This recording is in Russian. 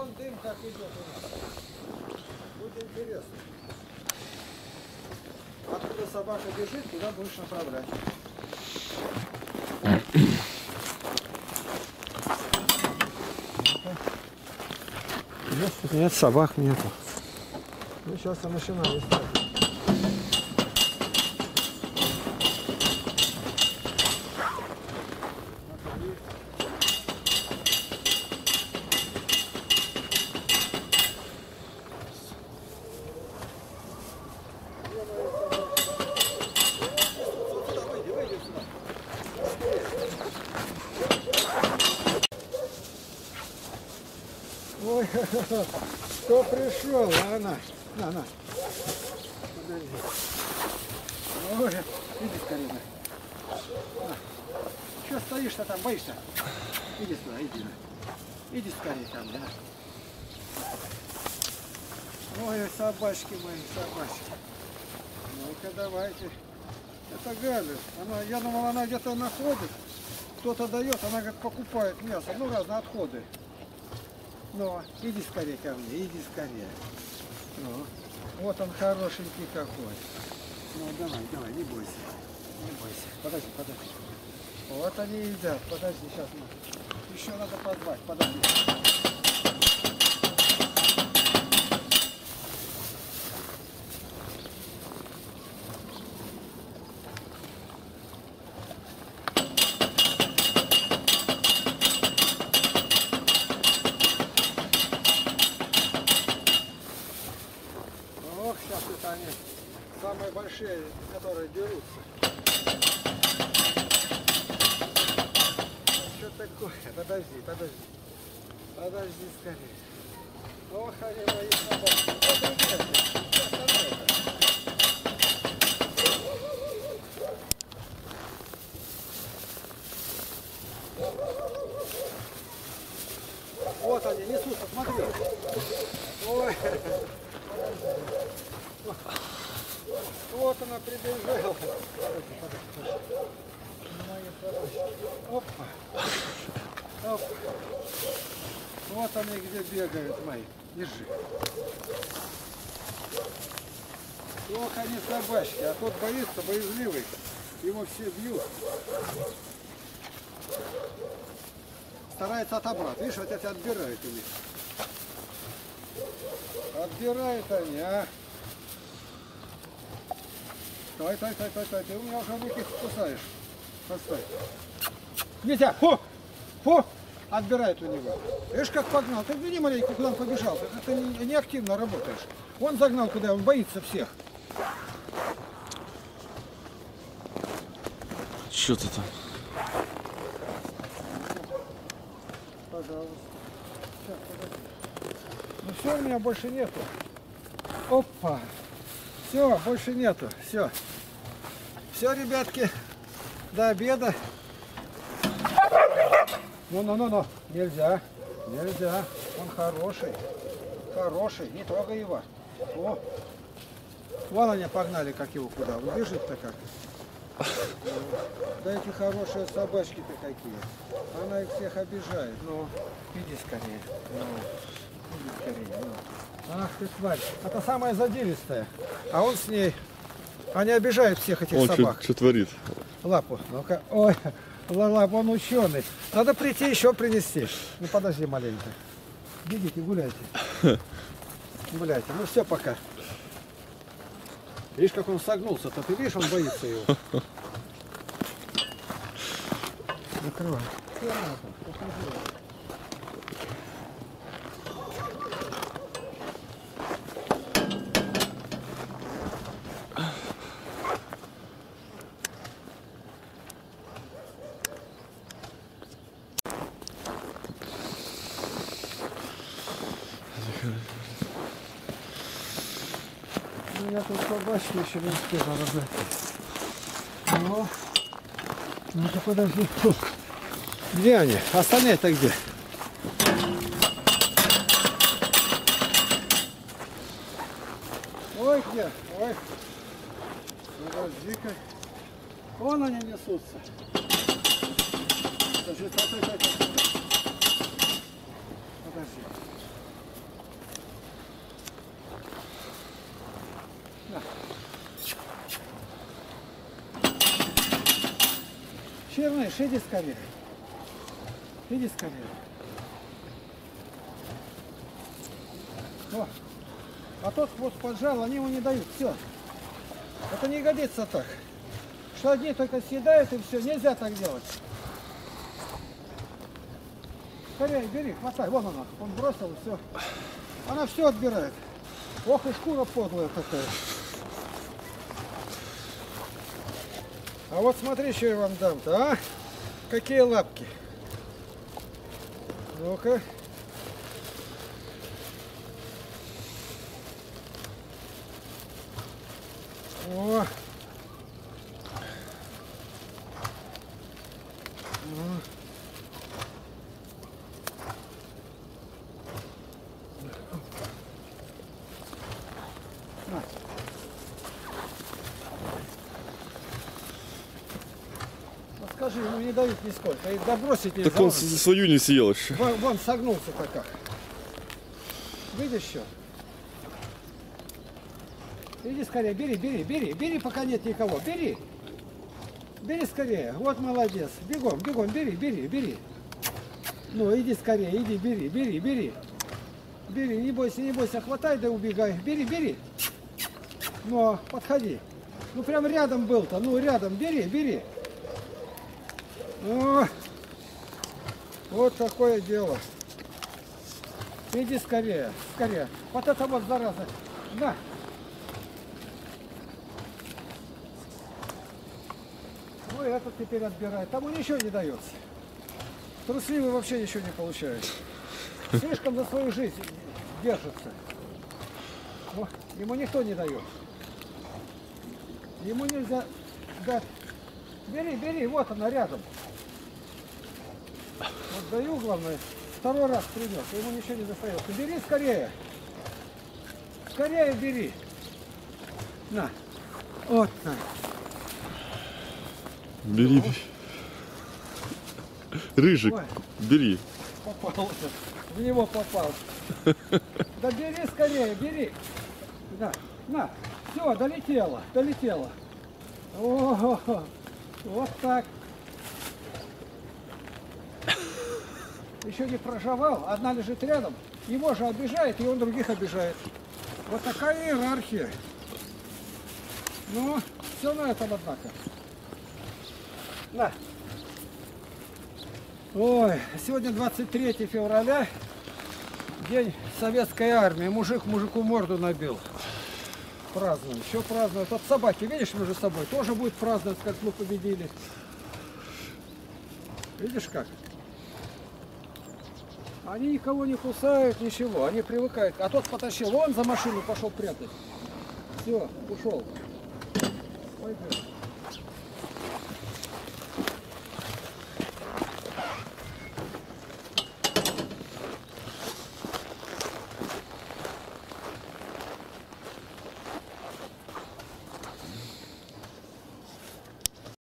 вон дым как идет у нас. Будет интересно. Откуда собака бежит, туда будешь направлять. Нет, собак нету. Ну, сейчас я начинаю искать. Ой, кто пришел? А на. Подожди. Ой, иди скорее. Что стоишь-то там, боишься? Иди сюда, иди. Иди скорее ко мне. Ой, собачки мои, собачки. Ну-ка, давайте. Это Галя. Я думал, она где-то находит. Кто-то дает, она говорит, покупает мясо. Ну, разные отходы. Ну, иди скорее ко мне, иди скорее. Ну, вот он хорошенький какой. Ну, давай, не бойся. Не бойся. Подожди. Вот они едят. Подожди, сейчас. Еще надо позвать, подожди. Ох, сейчас это они самые большие, которые дерутся. Что такое? Подожди скорее. Ох, они мои собаки. Вот они несутся, смотри. Ой. Вот она прибежала. Опа. Вот они где бегают мои. Держи. Ох, они собачки, а тот боится, боязливый. Его все бьют. Старается отобрать. Видишь, вот эти отбирают у них. Отбирают они, а. Стой, ты у меня уже руки кусаешь. Постой. Нельзя! Фу! Отбирает у него. Видишь, как погнал. Ты види маленько, куда он побежал. Ты не активно работаешь. Он загнал куда, он боится всех. Что ты там? Пожалуйста. Сейчас, подожди. Ну все, у меня больше нету. Опа. Все, больше нету. Все. Все, ребятки. До обеда. Ну. Нельзя. Он хороший. Не трогай его. О. Вон они погнали, как его куда. Он бежит-то как. Да эти хорошие собачки-то какие. Она их всех обижает. Ну, иди скорее. Ах ты тварь. Это самая задиристая. А он с ней. Они обижают всех этих собак. Что творит? Лапу. Ну-ка. Ой, лапу, он ученый. Надо прийти еще принести. Ну подожди маленько. Бегите, гуляйте. Гуляйте. Ну все, пока. Видишь, как он согнулся-то. Ты видишь, он боится его. Закрывай. Ну, я тут собачки еще не успела разобрать. Ну-ка подожди. Где они? Остальные-то где? Ой, где? Ой. Подожди-ка. Вон они несутся. Подожди, стой. Подожди. Черныш, иди скорее. Иди скорее. О. А тот хвост поджал, они ему не дают. Все. Это не годится так. Что одни только съедают и все. Нельзя так делать. Скорее бери, хватай. Вон она. Он бросил и все. Она все отбирает. Ох и шкура подлая такая. А вот смотри, что я вам дам-то, а? Какие лапки. Ну-ка. О. Скажи, ему не дают нисколько. И добросить нельзя. Так он свою не съел еще. Вон согнулся-то как. Видишь что? Иди скорее, бери, пока нет никого. Бери. Бери скорее. Вот молодец. Бегом, бери. Ну, иди скорее, бери. Бери, не бойся, хватай да убегай. Бери. Ну, подходи. Ну, прям рядом был-то, рядом. Бери. О, вот такое дело. Иди скорее. Вот это вот зараза. На. Ну, этот теперь отбирает. Тому ничего не дается. Трусливый вообще ничего не получает. Слишком за свою жизнь держится. Но ему никто не дает. Ему нельзя дать. Бери, вот она рядом. Вот даю, главное, второй раз принес, ему ничего не достается. Бери скорее. Скорее бери. На. Вот так. Бери. Рыжик, ой. Бери. Попал. В него попал. Да бери скорее, бери. Да. На. Все, долетело. О, вот так. Еще не проживал, одна лежит рядом, его же обижает, и он других обижает. Вот такая иерархия. Ну, все на этом, однако. На. Ой, сегодня 23 февраля, день советской армии. Мужик мужику морду набил. Празднуем, еще празднуют. Вот собаки, видишь, между собой тоже будет праздновать, как мы победили. Видишь как? Они никого не кусают, ничего, они привыкают. А тот потащил, вон за машину пошел прятать. Все, ушел. Пойдем.